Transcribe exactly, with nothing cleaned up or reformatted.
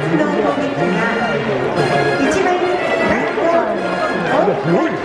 の攻撃が一番バットを